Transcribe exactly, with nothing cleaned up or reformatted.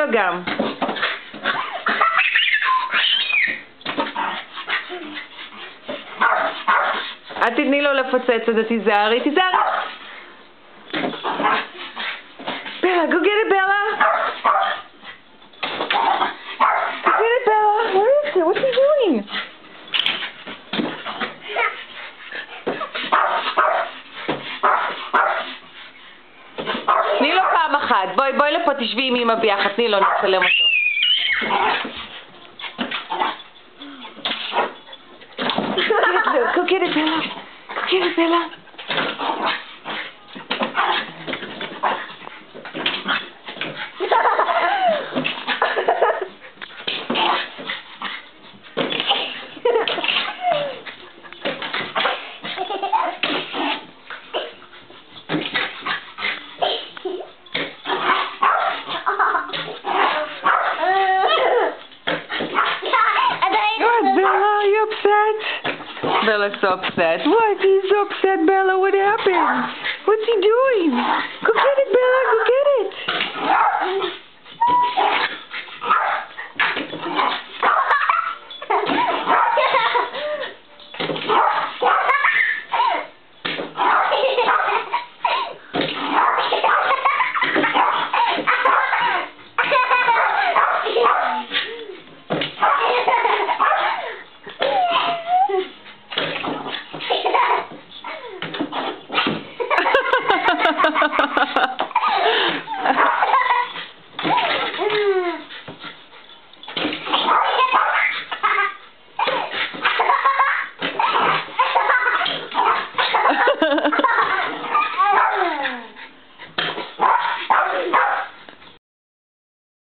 גם. אל תתני לו לפוצץ את זה, תיזהרי, תיזהרי. Bella, go get it, Bella. Go get it, Bella. Where is it? What's he doing? תני לו פעם אחת. בואי, בואי לפה, תשבי עם אמא ביחד. תני לו, נצלם אותו. Go get it, Bella. Go get it, Bella. Bella's so upset. What? He's so upset, Bella. What happened? What's he doing? Go get it, Bella. Go get it.